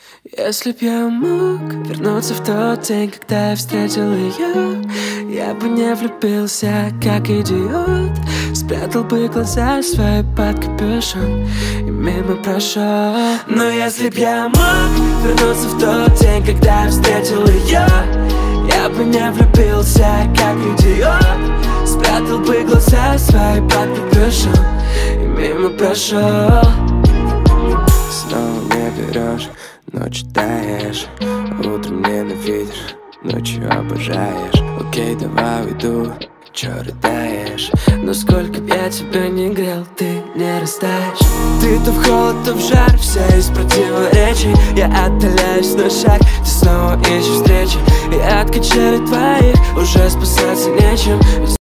Если б я мог вернуться в тот день, когда я встретил ее, я бы не влюбился, как идиот. Спрятал бы глаза свои под капюшон и мимо прошел. Но если б я мог вернуться в тот день, когда я встретил ее, я бы не влюбился, как идиот. Спрятал бы глаза свои под капюшон и мимо прошел. Снова не берешь, ночью таешь, утром ненавидишь, ночью обожаешь. Окей, давай уйду, чё рыдаешь? Но сколько б я тебя не грел, ты не растаешь. Ты то в холод, то в жар, вся из противоречий. Я отдаляюсь на шаг, ты снова ищешь встречи. И от качелей твоих уже спасаться нечем.